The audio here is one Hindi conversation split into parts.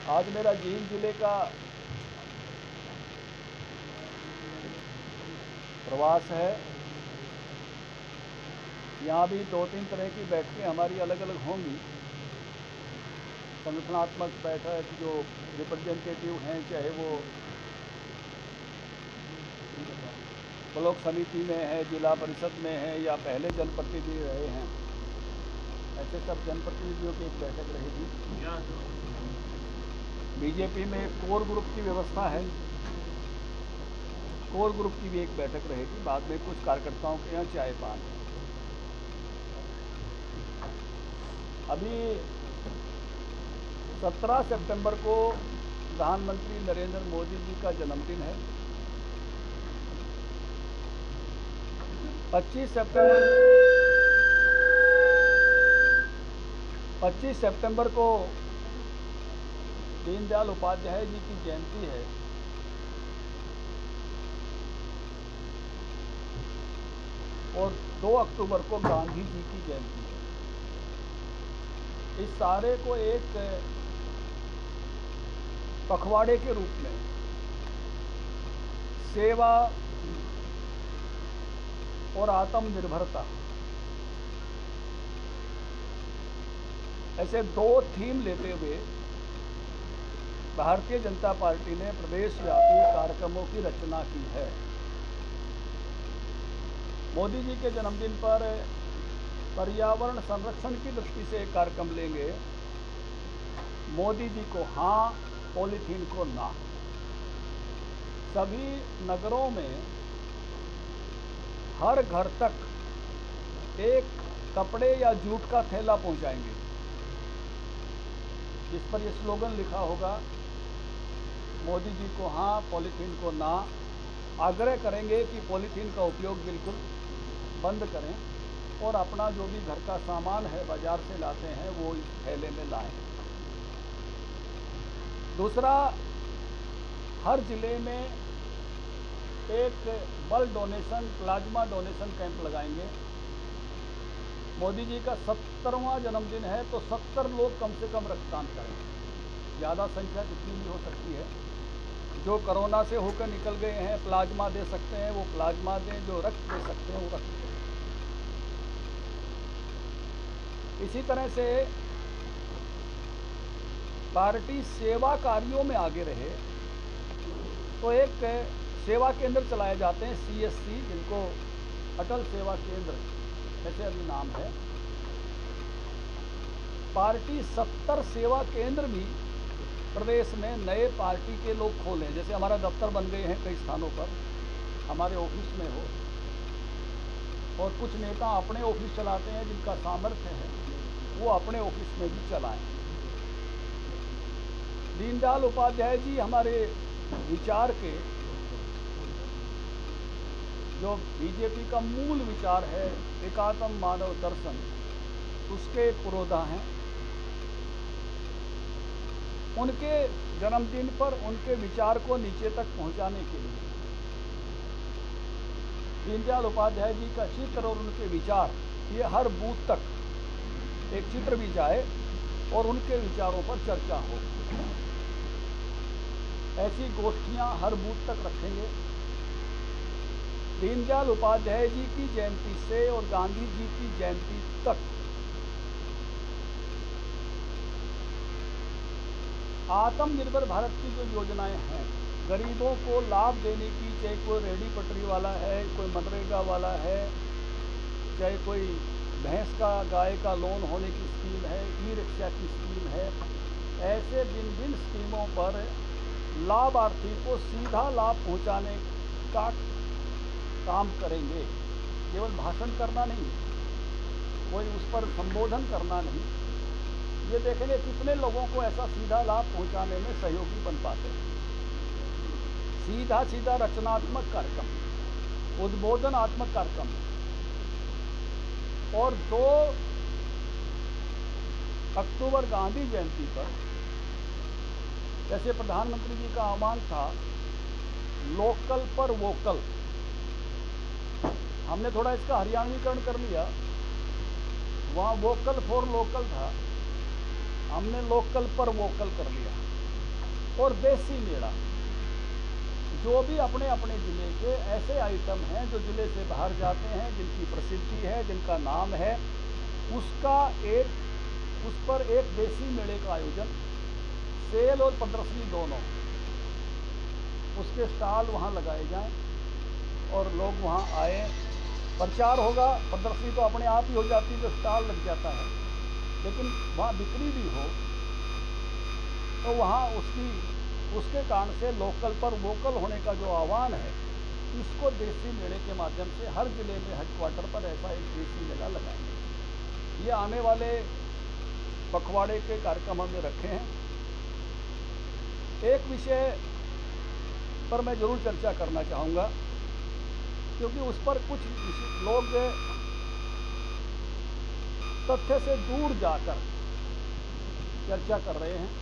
आज मेरा जींद जिले का प्रवास है। यहाँ भी 2-3 तरह की बैठकें हमारी अलग अलग होंगी। संगठनात्मक बैठक जो रिप्रेजेंटेटिव हैं, चाहे वो ब्लॉक समिति में है, जिला परिषद में है, या पहले जनप्रतिनिधि रहे हैं, ऐसे सब जनप्रतिनिधियों की एक बैठक रहेगी। बीजेपी में कोर ग्रुप की व्यवस्था है, कोर ग्रुप की भी एक बैठक रहेगी। बाद में कुछ कार्यकर्ताओं के यहाँ चाय पान है। अभी 17 सितंबर को प्रधानमंत्री नरेंद्र मोदी जी का जन्मदिन है। 25 सितंबर को दीनदयाल उपाध्याय जी की जयंती है। और 2 अक्टूबर को गांधी जी की जयंती है। इस सारे को एक पखवाड़े के रूप में सेवा और आत्मनिर्भरता, ऐसे 2 थीम लेते हुए भारतीय जनता पार्टी ने प्रदेशव्यापी कार्यक्रमों की रचना की है। मोदी जी के जन्मदिन पर पर्यावरण संरक्षण की दृष्टि से एक कार्यक्रम लेंगे, मोदी जी को हाँ, पॉलीथीन को ना। सभी नगरों में हर घर तक एक कपड़े या जूट का थैला पहुंचाएंगे, जिस पर यह स्लोगन लिखा होगा, मोदी जी को हाँ, पॉलीथीन को ना। आग्रह करेंगे कि पॉलीथीन का उपयोग बिल्कुल बंद करें और अपना जो भी घर का सामान है बाजार से लाते हैं वो इस थैले में लाएं। दूसरा, हर जिले में एक blood donation, plasma donation camp लगाएंगे। मोदी जी का 70वां जन्मदिन है तो 70 लोग कम से कम रक्तदान करें। ज़्यादा संख्या जितनी भी हो सकती है। जो कोरोना से होकर निकल गए हैं, प्लाज्मा दे सकते हैं वो प्लाज्मा दें, जो रक्त दे सकते हैं वो रक्त दें। इसी तरह से पार्टी सेवा कार्यों में आगे रहे तो एक सेवा केंद्र चलाए जाते हैं, CSC, जिनको अटल सेवा केंद्र ऐसे अभी नाम है। पार्टी 70 सेवा केंद्र भी प्रदेश में नए पार्टी के लोग खोलें। जैसे हमारा दफ्तर बन गए हैं कई स्थानों पर, हमारे ऑफिस में हो, और कुछ नेता अपने ऑफिस चलाते हैं, जिनका सामर्थ्य है वो अपने ऑफिस में भी चलाएं। दीनदयाल उपाध्याय जी हमारे विचार के, जो बीजेपी का मूल विचार है, एकात्म मानव दर्शन, उसके पुरोधा हैं। उनके जन्मदिन पर उनके विचार को नीचे तक पहुंचाने के लिए दीनदयाल उपाध्याय जी का चित्र और उनके विचार, ये हर बूथ तक एक चित्र भी जाए और उनके विचारों पर चर्चा हो। ऐसी गोष्ठियां हर बूथ तक रखेंगे। दीनदयाल उपाध्याय जी की जयंती से और गांधी जी की जयंती तक आत्मनिर्भर भारत की जो योजनाएं हैं, गरीबों को लाभ देने की, चाहे कोई रेहड़ी पटरी वाला है, कोई मनरेगा वाला है, चाहे कोई भैंस का, गाय का लोन होने की स्कीम है, ई-रिक्शा की स्कीम है, ऐसे भिन्न स्कीमों पर लाभार्थी को सीधा लाभ पहुंचाने का काम करेंगे। केवल भाषण करना नहीं, कोई उस पर संबोधन करना नहीं, ये देखेंगे कितने लोगों को ऐसा सीधा लाभ पहुंचाने में सहयोगी बन पाते हैं। सीधा सीधा रचनात्मक कार्यक्रम, उद्बोधनात्मक कार्यक्रम। और 2 अक्टूबर गांधी जयंती पर जैसे प्रधानमंत्री जी का आह्वान था, लोकल पर वोकल, हमने थोड़ा इसका हरियाणवीकरण कर लिया। वहाँ वोकल फॉर लोकल था, हमने लोकल पर वोकल कर लिया। और देसी मेड़ा, जो भी अपने अपने ज़िले के ऐसे आइटम हैं जो ज़िले से बाहर जाते हैं, जिनकी प्रसिद्धि है, जिनका नाम है, उस पर एक देसी मेले का आयोजन, सेल और प्रदर्शनी दोनों, उसके स्टॉल वहाँ लगाए जाएं और लोग वहाँ आए, प्रचार होगा। प्रदर्शनी तो अपने आप ही हो जाती है, जो स्टॉल लग जाता है, लेकिन वहाँ बिक्री भी हो तो वहाँ उसके कारण से लोकल पर वोकल होने का जो आह्वान है, इसको देसी मेले के माध्यम से हर ज़िले में हेडक्वार्टर पर ऐसा एक देसी मेला लगाएंगे। ये आने वाले पखवाड़े के कार्यक्रम हमने रखे हैं। एक विषय पर मैं ज़रूर चर्चा करना चाहूँगा, क्योंकि उस पर कुछ लोग तथ्य से दूर जाकर चर्चा कर रहे हैं।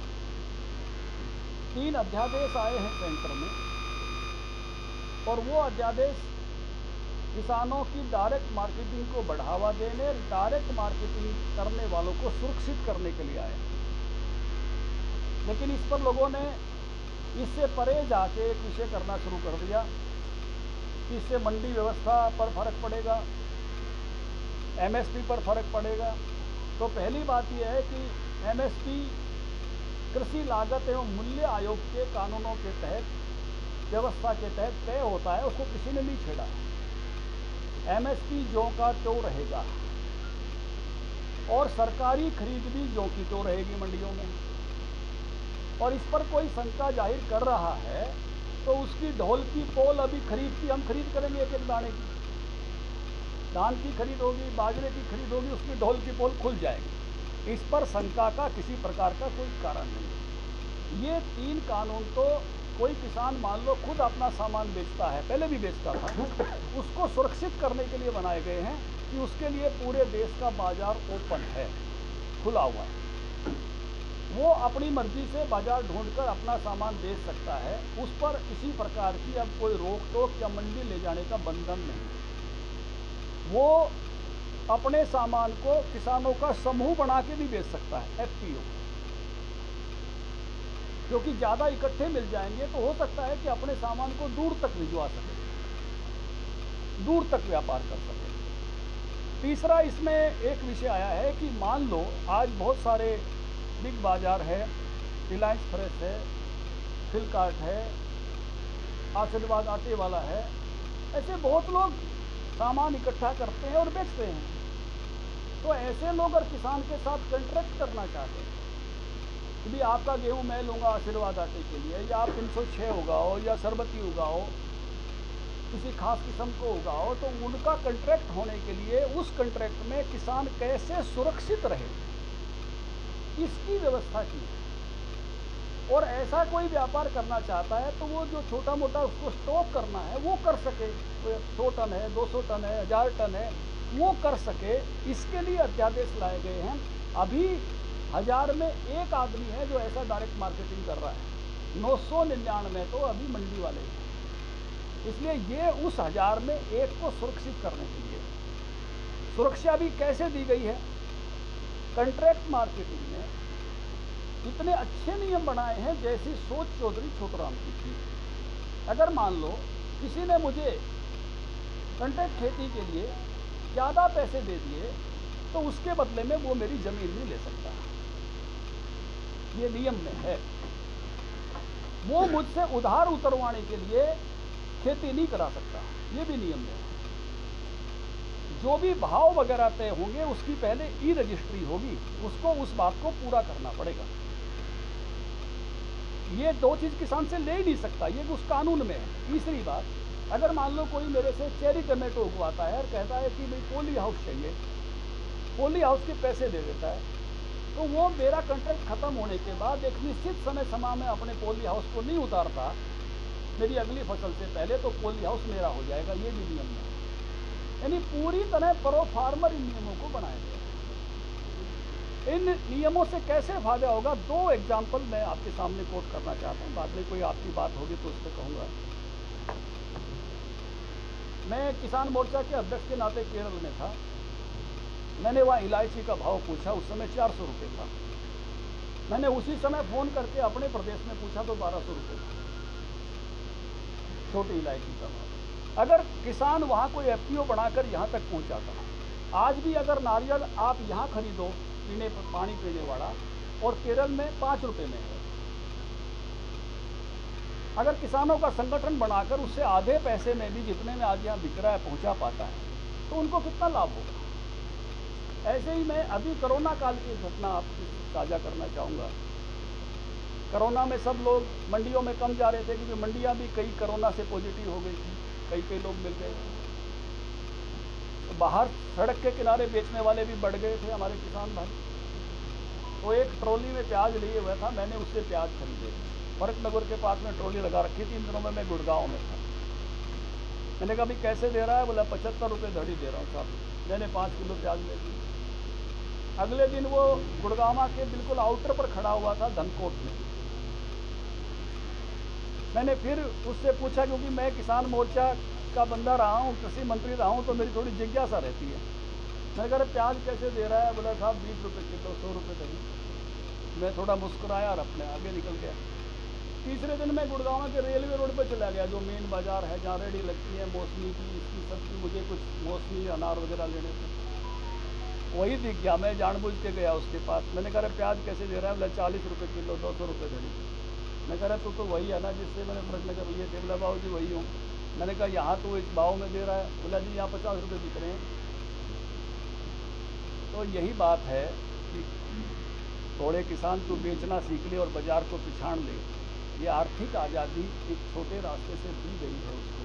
3 अध्यादेश आए हैं सेंटर में, और वो अध्यादेश किसानों की डायरेक्ट मार्केटिंग को बढ़ावा देने, डायरेक्ट मार्केटिंग करने वालों को सुरक्षित करने के लिए आए। लेकिन इस पर लोगों ने इससे परे जाके एक विषय करना शुरू कर दिया कि इससे मंडी व्यवस्था पर फर्क पड़ेगा, एमएसपी पर फर्क पड़ेगा। तो पहली बात यह है कि एमएसपी कृषि लागत एवं मूल्य आयोग के कानूनों के तहत, व्यवस्था के तहत तय होता है, उसको किसी ने नहीं छेड़ा। एमएसपी ज्यों का त्यों रहेगा, और सरकारी खरीद भी ज्यों की त्यों रहेगी मंडियों में। और इस पर कोई शंका जाहिर कर रहा है तो उसकी ढोल की पोल अभी हम खरीद करेंगे एक एक दाने की, धान की खरीद होगी, बाजरे की खरीद होगी, उसकी ढोल की पोल खुल जाएगी। इस पर शंका का किसी प्रकार का कोई कारण नहीं। ये 3 कानून तो कोई किसान मान लो खुद अपना सामान बेचता है, पहले भी बेचता था, उसको सुरक्षित करने के लिए बनाए गए हैं कि उसके लिए पूरे देश का बाजार ओपन है, खुला हुआ है, वो अपनी मर्जी से बाजार ढूंढकर अपना सामान बेच सकता है। उस पर किसी प्रकार की अब कोई रोक टोक या मंडी ले जाने का बंधन नहीं। वो अपने सामान को किसानों का समूह बना के भी बेच सकता है, एफपीओ, क्योंकि ज़्यादा इकट्ठे मिल जाएंगे तो हो सकता है कि अपने सामान को दूर तक भिजवा सके, दूर तक व्यापार कर सके। तीसरा इसमें एक विषय आया है कि मान लो आज बहुत सारे बिग बाज़ार है, रिलायंस फ्रेश है, फ्लिपकार्ट है, आशीर्वाद आटे वाला है, ऐसे बहुत लोग सामान इकट्ठा करते हैं और बेचते हैं। तो ऐसे लोग और किसान के साथ कॉन्ट्रैक्ट करना चाहते हैं कि भी आपका गेहूँ मैं लूँगा आशीर्वाद आटे के लिए, या आप 306 उगाओ या सरबती उगाओ, किसी खास किस्म को उगाओ, तो उनका कॉन्ट्रैक्ट होने के लिए उस कॉन्ट्रैक्ट में किसान कैसे सुरक्षित रहे, इसकी व्यवस्था की है। और ऐसा कोई व्यापार करना चाहता है तो वो जो छोटा मोटा उसको स्टॉक करना है वो कर सके, 100 टन है, 200 टन है, 1000 टन है, वो कर सके। इसके लिए अध्यादेश लाए गए हैं। अभी 1000 में एक आदमी है जो ऐसा डायरेक्ट मार्केटिंग कर रहा है, 999 तो अभी मंडी वाले हैं। इसलिए ये उस 1000 में एक को सुरक्षित करने के लिए सुरक्षा भी कैसे दी गई है। कॉन्ट्रैक्ट मार्केटिंग में इतने अच्छे नियम बनाए हैं जैसी सोच चौधरी छोटूराम की थी। अगर मान लो किसी ने मुझे कॉन्ट्रैक्ट खेती के लिए ज़्यादा पैसे दे दिए तो उसके बदले में वो मेरी ज़मीन नहीं ले सकता, ये नियम में है। वो मुझसे उधार उतरवाने के लिए खेती नहीं करा सकता, ये भी नियम में है। जो भी भाव वगैरह तय होंगे उसकी पहले ई रजिस्ट्री होगी, उसको उस बात को पूरा करना पड़ेगा। ये 2 चीज़ किसान से ले ही नहीं सकता, ये उस कानून में है। तीसरी बात, अगर मान लो कोई मेरे से चेरी टमाटो उगवाता है और कहता है कि भाई पोली हाउस चाहिए, पोली हाउस के पैसे दे देता है, तो वो मेरा कॉन्ट्रैक्ट ख़त्म होने के बाद एक निश्चित समय सीमा में अपने पोली हाउस को नहीं उतारता मेरी अगली फसल से पहले, तो पोली हाउस मेरा हो जाएगा, ये भी नियम है। यानी पूरी तरह प्रो फार्मर इन नियमों को बनाया गया। इन नियमों से कैसे फायदा होगा, 2 एग्जाम्पल मैं आपके सामने कोट करना चाहता हूँ, बाद में कोई आपकी बात होगी तो उस पर कहूँगा। मैं किसान मोर्चा के अध्यक्ष के नाते केरल में था। मैंने वहाँ इलायची का भाव पूछा, उस समय 400 रुपये था। मैंने उसी समय फ़ोन करके अपने प्रदेश में पूछा तो 1200 रुपये छोटी इलायची का भाव। अगर किसान वहाँ कोई एफपीओ बनाकर यहाँ तक पहुँचाता, आज भी अगर नारियल आप यहाँ खरीदो पानी पीने वाला और केरल में 5 रुपये में है, अगर किसानों का संगठन बनाकर उससे आधे पैसे में भी जितने में आज यहाँ बिक रहा है पहुँचा पाता है तो उनको कितना लाभ होगा। ऐसे ही मैं अभी कोरोना काल की घटना आपसे साझा करना चाहूँगा। कोरोना में सब लोग मंडियों में कम जा रहे थे क्योंकि मंडियाँ भी कई कोरोना से पॉजिटिव हो गई थी, कई लोग मिल गए। तो बाहर सड़क के किनारे बेचने वाले भी बढ़ गए थे हमारे किसान भाई। तो एक ट्रॉली में प्याज लिए हुआ था, मैंने उससे प्याज खरीदे। फरकनगर के पास में ट्रॉली लगा रखी थी, इन दिनों में मैं गुड़गांव में था। मैंने कहा भाई कैसे दे रहा है? बोला 75 रुपये धड़ी दे रहा हूँ साहब। मैंने 5 किलो प्याज ले ली। अगले दिन वो गुड़गांव के बिल्कुल आउटर पर खड़ा हुआ था धनकोट में। मैंने फिर उससे पूछा, क्योंकि मैं किसान मोर्चा का बंदा रहा हूँ, कृषि मंत्री रहा हूँ, तो मेरी थोड़ी जिज्ञासा रहती है। मैंने कहा प्याज कैसे दे रहा है? बोला साहब 20 रुपये किलो, 100 रुपये धड़ी। मैं थोड़ा मुस्कुराया और अपने आगे निकल गया। तीसरे दिन मैं गुड़गांव के रेलवे रोड पर चला गया, जो मेन बाज़ार है जहाँ रेडी लगती है मौसमी की, इसकी सबकी। मुझे कुछ मौसमी अनार वगैरह लेने थे, वही दिख गया। मैं जानबूझ के गया उसके पास। मैंने कहा प्याज कैसे दे रहा है? बोला 40 रुपये किलो, 200 रुपये धड़ी। मैं कह रहा तो वही है ना जिससे मैंने फरकनगर लिए थे? बोला बाबू जी वही हूँ। मैंने कहा यहाँ तो इस भाव में दे रहा है? बोला जी यहाँ 50 रुपये बिक रहे हैं। तो यही बात है कि थोड़े किसान तो बेचना सीख ले और बाज़ार को पिछाड़ ले। ये आर्थिक आज़ादी एक छोटे रास्ते से दी गई है उसको।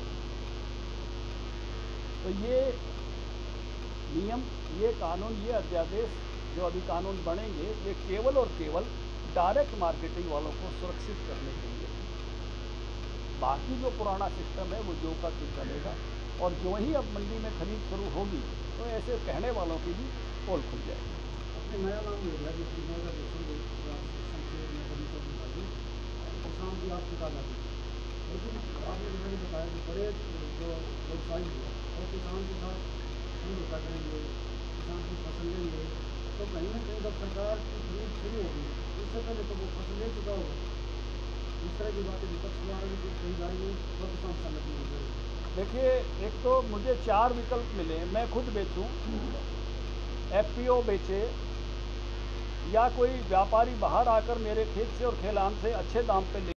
तो ये नियम, ये कानून, ये अध्यादेश जो अभी कानून बनेंगे, ये केवल और केवल डायरेक्ट मार्केटिंग वालों को सुरक्षित करने के लिए। बाकी जो पुराना सिस्टम है वो जो का तो चलेगा, और जो ही अब मंडी में खरीद शुरू होगी तो ऐसे कहने वालों की भी पोल खुल जाएगी। अपने नया नाम ले लिया जिसकी किसान की आप चुका जाती है, लेकिन आपने जैसे कि बताया कि बड़े जो व्यवसायी है और किसान के साथ समझौता करेंगे, किसान की फसल लेंगे, तो कहीं ना कहीं जब सरकार की खरीद शुरू होगी उससे पहले तो वो फसल ले चुका होगा। इस तरह की बातें विपक्ष द्वारा भी कही जा रही है और किसान संगठन हो जाएगी। देखिए, एक तो मुझे 4 विकल्प मिले। मैं खुद बेचूं, एफपीओ बेचे, या कोई व्यापारी बाहर आकर मेरे खेत से और खलिहान से अच्छे दाम पे ले